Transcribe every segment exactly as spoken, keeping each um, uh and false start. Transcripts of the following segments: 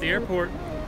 the airport.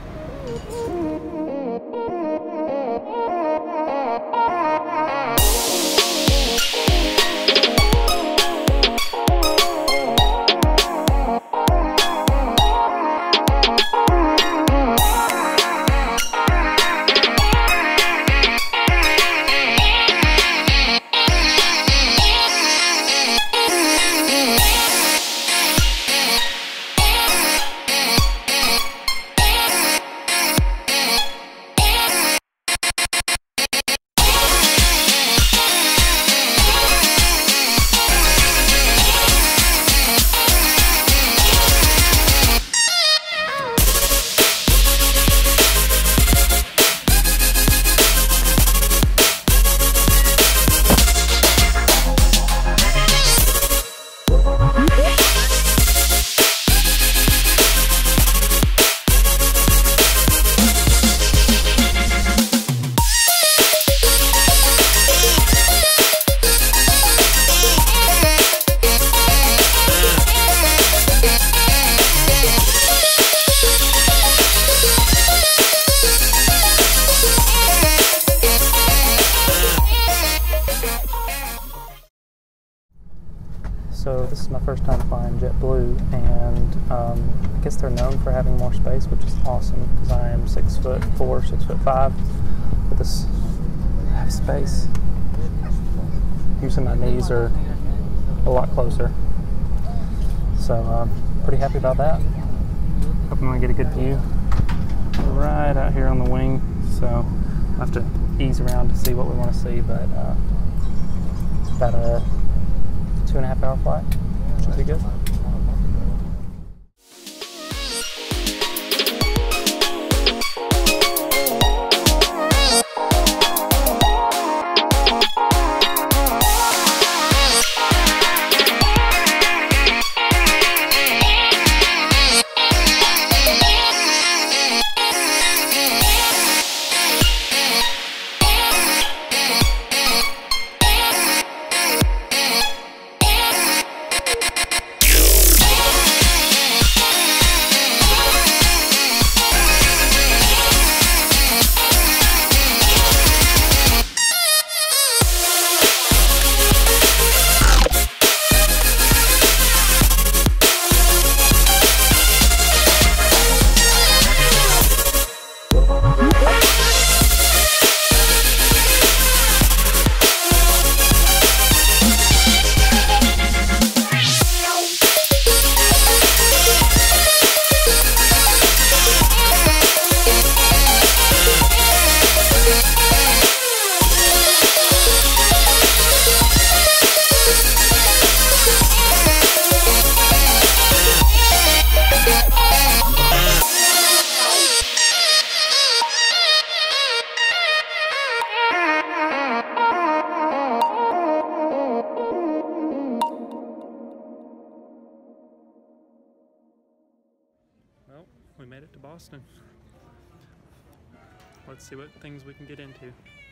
So this is my first time flying JetBlue, and um, I guess they're known for having more space, which is awesome because I am six foot four, six foot five. But this I have space. Usually my knees are a lot closer, so I'm um, pretty happy about that. Hoping I get a good view right out here on the wing. So I'll have to ease around to see what we want to see, but uh, about a two and a half hour flight. Should be good. Well, we made it to Boston. Let's see what things we can get into.